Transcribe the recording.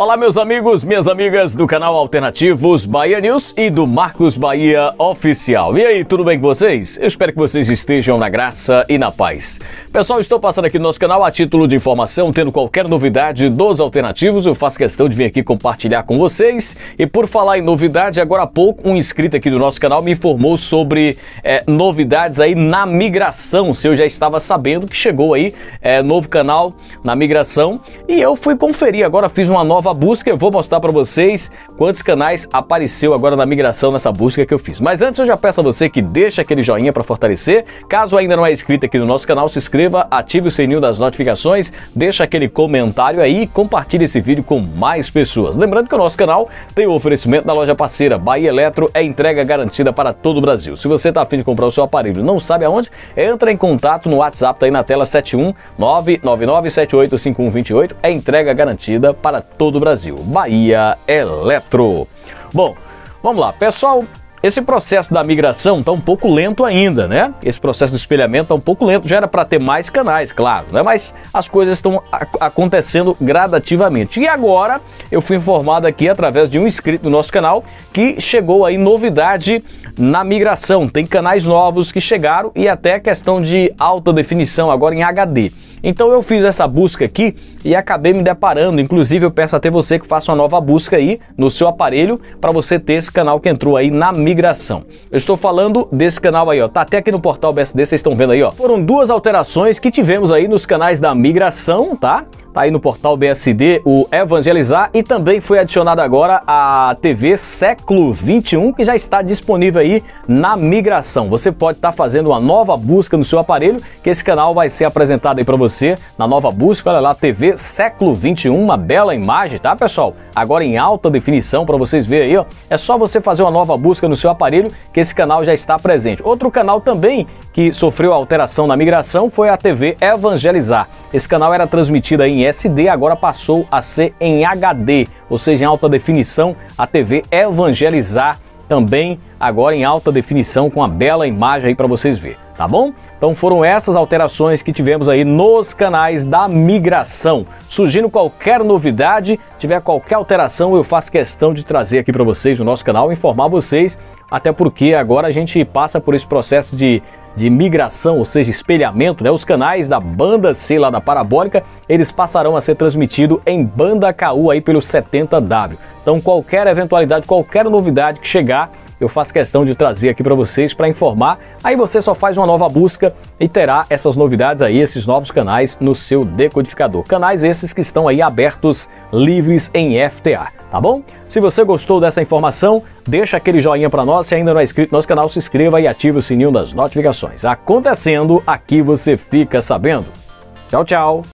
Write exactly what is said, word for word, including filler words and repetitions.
Olá meus amigos, minhas amigas do canal Alternativos Bahia News e do Marcos Bahia Oficial. E aí, tudo bem com vocês? Eu espero que vocês estejam na graça e na paz. Pessoal, estou passando aqui no nosso canal a título de informação, tendo qualquer novidade dos alternativos, eu faço questão de vir aqui compartilhar com vocês. E por falar em novidade, agora há pouco um inscrito aqui do nosso canal me informou sobre é, novidades aí na migração, se eu já estava sabendo que chegou aí é, novo canal na migração. E eu fui conferir, agora fiz uma nova busca, eu vou mostrar para vocês quantos canais apareceu agora na migração nessa busca que eu fiz. Mas antes eu já peço a você que deixe aquele joinha para fortalecer. Caso ainda não é inscrito aqui no nosso canal, se inscreva, ative o sininho das notificações, deixa aquele comentário aí e compartilhe esse vídeo com mais pessoas. Lembrando que o nosso canal tem o oferecimento da loja parceira Bahia Eletro, é entrega garantida para todo o Brasil. Se você está a fim de comprar o seu aparelho e não sabe aonde, entra em contato no WhatsApp, tá aí na tela sete um nove nove nove sete oito cinco um dois oito, é entrega garantida para todo o Brasil. Bahia Eletro. Bom, vamos lá, pessoal. Esse processo da migração está um pouco lento ainda, né? Esse processo do espelhamento está um pouco lento, já era para ter mais canais, claro, né? Mas as coisas estão acontecendo gradativamente. E agora eu fui informado aqui através de um inscrito do nosso canal que chegou aí novidade na migração. Tem canais novos que chegaram e até questão de alta definição agora em H D. Então eu fiz essa busca aqui e acabei me deparando, inclusive eu peço até você que faça uma nova busca aí no seu aparelho para você ter esse canal que entrou aí na migração. Migração. Eu estou falando desse canal aí, ó, tá até aqui no portal B S D, vocês estão vendo aí, ó. Foram duas alterações que tivemos aí nos canais da migração, tá? Tá aí no portal B S D o Evangelizar e também foi adicionada agora a T V Século vinte e um, que já está disponível aí na migração. Você pode estar fazendo uma nova busca no seu aparelho, que esse canal vai ser apresentado aí para você na nova busca. Olha lá, T V Século vinte e um, uma bela imagem, tá, pessoal? Agora em alta definição para vocês verem aí, ó. É só você fazer uma nova busca no seu aparelho que esse canal já está presente. Outro canal também que sofreu alteração na migração foi a T V Evangelizar. Esse canal era transmitido aí em S D, agora passou a ser em H D, ou seja, em alta definição. A T V Evangelizar também agora em alta definição com uma bela imagem aí para vocês verem, tá bom? Então foram essas alterações que tivemos aí nos canais da migração. Surgindo qualquer novidade, tiver qualquer alteração, eu faço questão de trazer aqui para vocês no nosso canal, informar vocês, até porque agora a gente passa por esse processo de de migração, ou seja, espelhamento, né? Os canais da banda C lá da parabólica, eles passarão a ser transmitidos em banda K U aí pelo setenta W. Então qualquer eventualidade, qualquer novidade que chegar, eu faço questão de trazer aqui para vocês para informar. Aí você só faz uma nova busca e terá essas novidades aí, esses novos canais no seu decodificador. Canais esses que estão aí abertos, livres em F T A, tá bom? Se você gostou dessa informação, deixa aquele joinha para nós. Se ainda não é inscrito no nosso canal, se inscreva e ative o sininho das notificações. Acontecendo, aqui você fica sabendo. Tchau, tchau!